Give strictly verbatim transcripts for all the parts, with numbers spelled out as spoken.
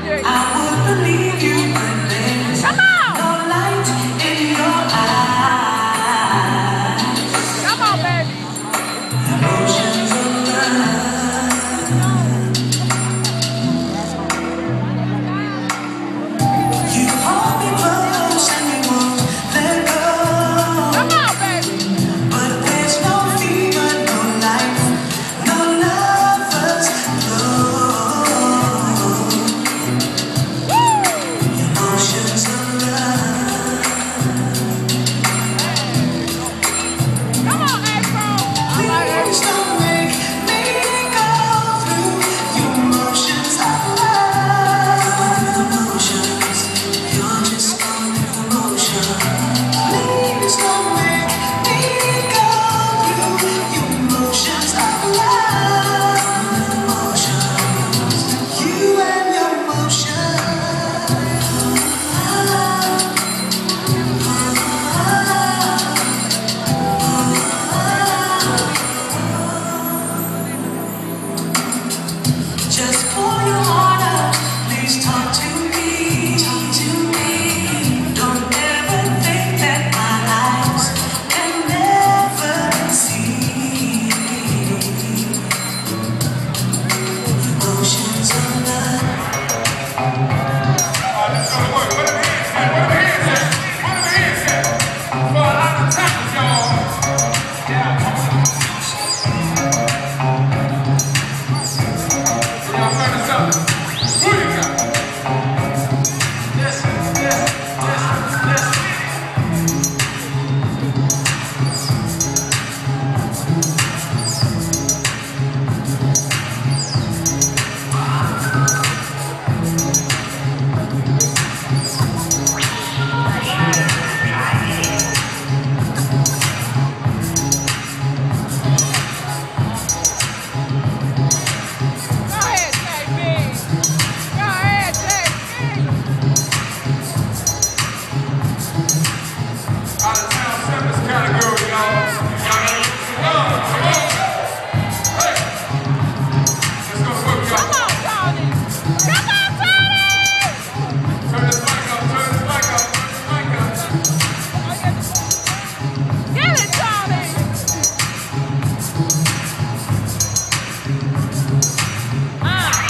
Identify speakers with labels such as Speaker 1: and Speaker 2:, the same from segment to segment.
Speaker 1: Dedrick.
Speaker 2: I would believe you, but there's
Speaker 1: Come on.
Speaker 2: no light in your eyes.
Speaker 1: Come on, baby.
Speaker 2: Emotions of love. You hold me close and you won't let go.
Speaker 1: Come on, baby.
Speaker 2: But there's no fever, no life, no lovers glow. Emotions of love.
Speaker 1: Come on, April.
Speaker 2: Please don't make me go through your emotions of love. Emotions, you're just going through emotions. Please don't make me go through your emotions of love. Emotions, you and your Just pour your heart out, please talk to me, talk to me. Don't ever think that my eyes can never see emotions of love.
Speaker 3: Let's go to work. Where the hands at? Where the hands at? Where the hands at? For a lot of tackles, y'all. Yeah. Y'all turn this up. Who you got? Yes, yes, yes, yes.
Speaker 1: Go ahead, J B. Go ahead, J B.
Speaker 3: Out of town service category, y'all. Y'all ready? Come on, come on. Hey. Let's go work, y'all.
Speaker 1: Come on, Toni. Come on, Toni.
Speaker 3: Turn this mic up, turn this mic up, turn this mic up.
Speaker 1: Get it, Toni. Ah.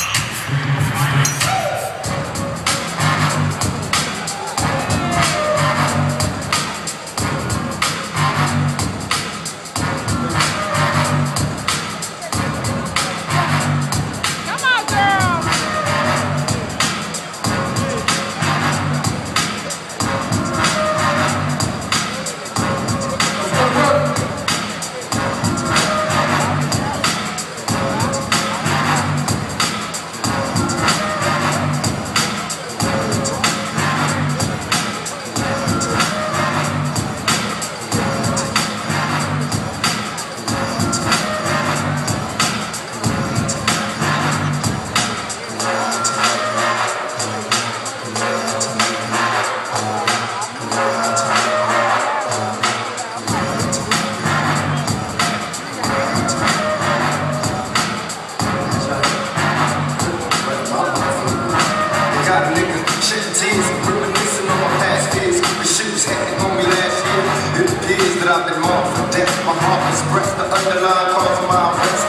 Speaker 1: Come on, girl.
Speaker 3: Let's go work.
Speaker 4: Got a nigga shaking tears and reminiscing on my past years. The shoes hanging on me last year. It appears that I've been marked for death. My heart expressed the underlying cause of my arrest.